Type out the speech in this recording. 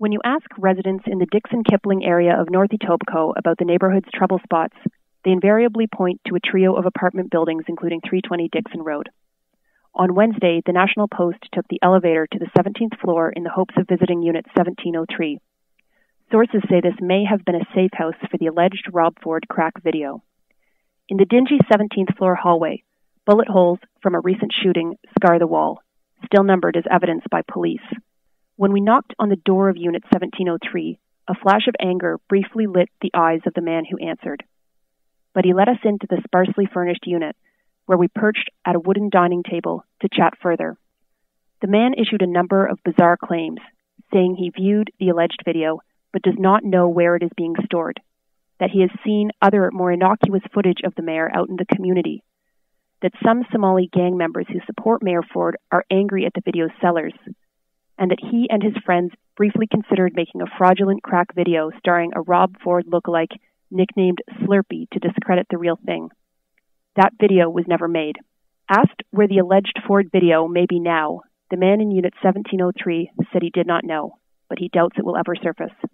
When you ask residents in the Dixon-Kipling area of North Etobicoke about the neighborhood's trouble spots, they invariably point to a trio of apartment buildings including 320 Dixon Road. On Wednesday, the National Post took the elevator to the 17th floor in the hopes of visiting Unit 1703. Sources say this may have been a safe house for the alleged Rob Ford crack video. In the dingy 17th floor hallway, bullet holes from a recent shooting scar the wall, still numbered as evidence by police. When we knocked on the door of Unit 1703, a flash of anger briefly lit the eyes of the man who answered. But he let us into the sparsely furnished unit, where we perched at a wooden dining table to chat further. The man issued a number of bizarre claims, saying he viewed the alleged video but does not know where it is being stored, that he has seen other more innocuous footage of the mayor out in the community, that some Somali gang members who support Mayor Ford are angry at the video's sellers, and that he and his friends briefly considered making a fraudulent crack video starring a Rob Ford lookalike nicknamed Slurpee to discredit the real thing. That video was never made. Asked where the alleged Ford video may be now, the man in Unit 1703 said he did not know, but he doubts it will ever surface.